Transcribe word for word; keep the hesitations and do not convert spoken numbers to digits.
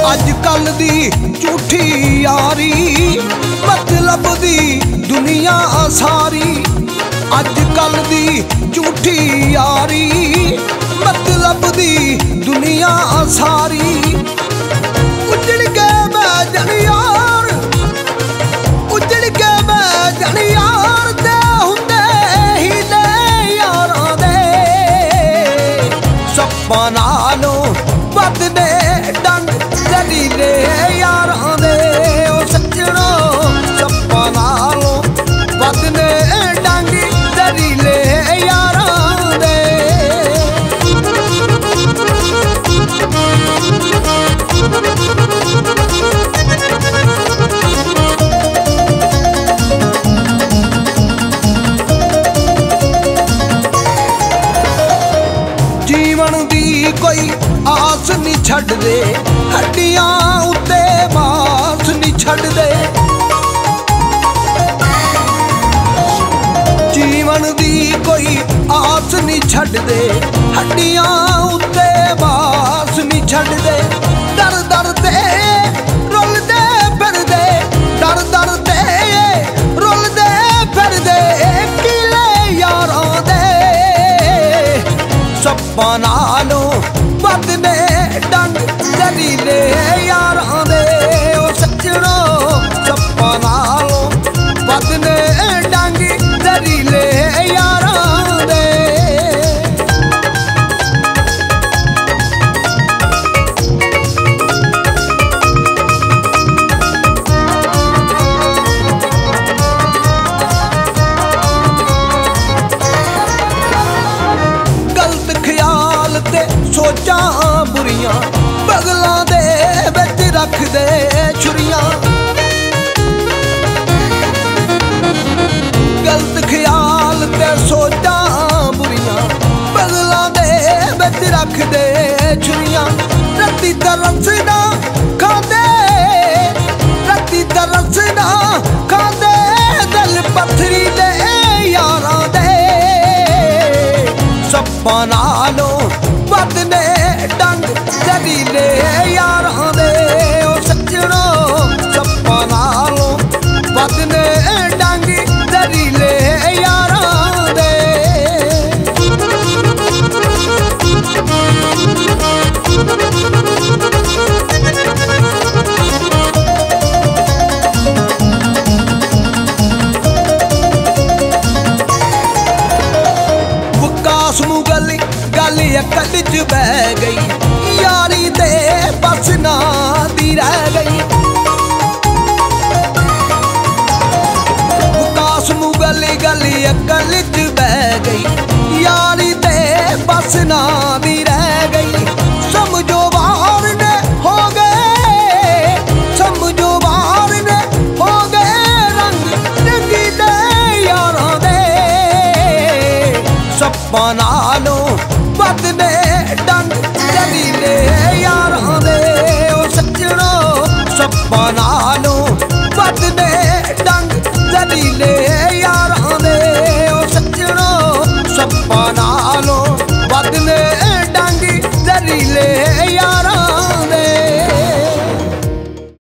अजकल दी झूठी यारी मतलब दी दुनिया सारी। अजकल दी झूठी यारी मतलब दी दुनिया सारी। उजड़ के बैजन यार उजड़ के बैजन यार ते हुंदे ही ने यारां दे। सप्पां नालों वध ने डंग जरीले यारां दे। ओ सज्जणो सप्पां नालों वध ने डंग जरीले यारां दे। जीवन दी कोई आस नहीं छड़ दे, हड्डियां उत्ते मास नहीं छड़ दे। जीवन दी कोई आस नहीं छड़ दे, हड्डियां उत्ते मास नहीं छड़ दे। दर दर ते रुलदे फिरदे, दर दर ते रुलदे फिरदे किले यारां दे। सप्पां नालों वध ने डंग जरीले यारां दे। ओ सज्जणो सप्पां नालों वध ने डंग जरीले यारां दे। गलत ख्याल ते सोचां बुरियां बगलां दे विच रख दे छुरियां। गलत ख्याल ते सोचां बुरियां बगलां दे विच रख दे छुरियां। रत्ती तरसना खांदे रत्ती तरसना खांदे दिल पत्थरीले यारां दे। सप्पां नालों वध ने डंग जरीले यारां दे। ओ सज्जणो सप्पां नालों वध ने डंग जरीले यारां दे। विकास मुगल गल अकल च बह गई, यारी दे बस ना दी रह गई। विकास मुगल गल अकल च बह गई, यारी दे बस ना दी रह गई।